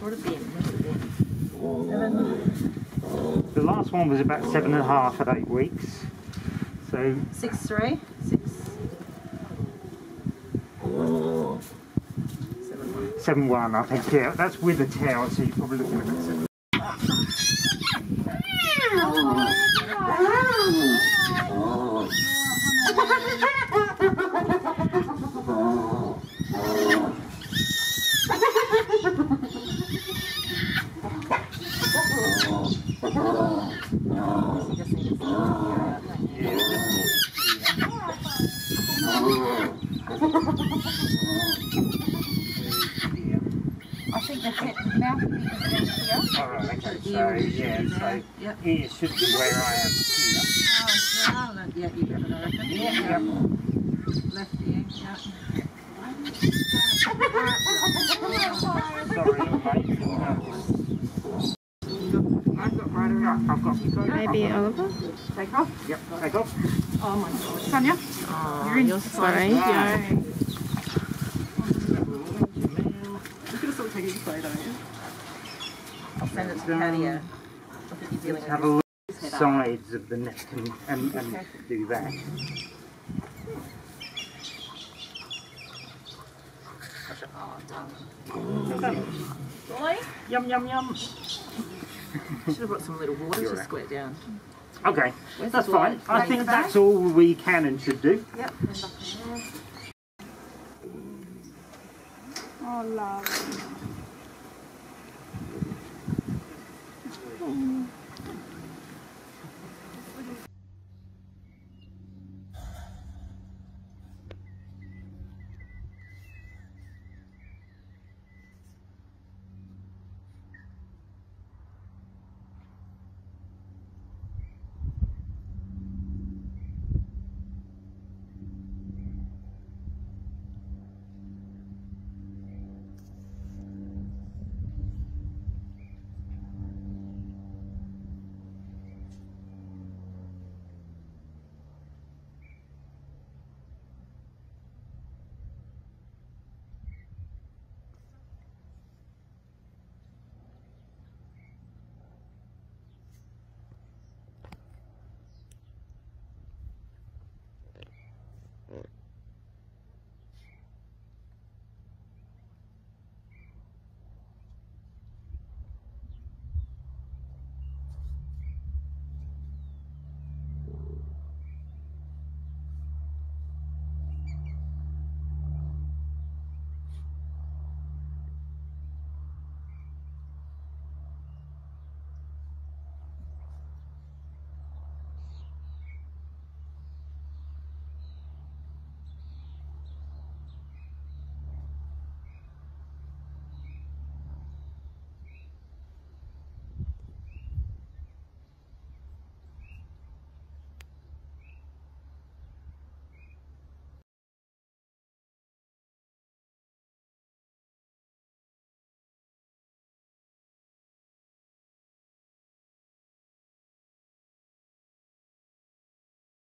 What a bin, what a bin. The last one was about 7.5 at 8 weeks. So 6'3", 7'1", I think. Yeah, that's with a tail, so you're probably looking at it. I think the mouth would be down here. Alright, okay, so yeah, so here should be where I am. Oh, yeah, you got it, I reckon. Yeah. Left ear, yeah. Sorry, mate. I've got right around. I've got Maybe Oliver? Take off? Yep, take off. Oh my god. Sonia? Oh, you're in. sorry. Yeah. You're going to sort of take a photo, yeah? I'll send it to Patio. I think you're dealing Have a look at the sides of the neck and do that. Okay. Boy? Yum, yum, yum. Should have brought some little water to squirt down. Okay, Where's that's the fine. I think that's all we can and should do. Yep. Oh, love.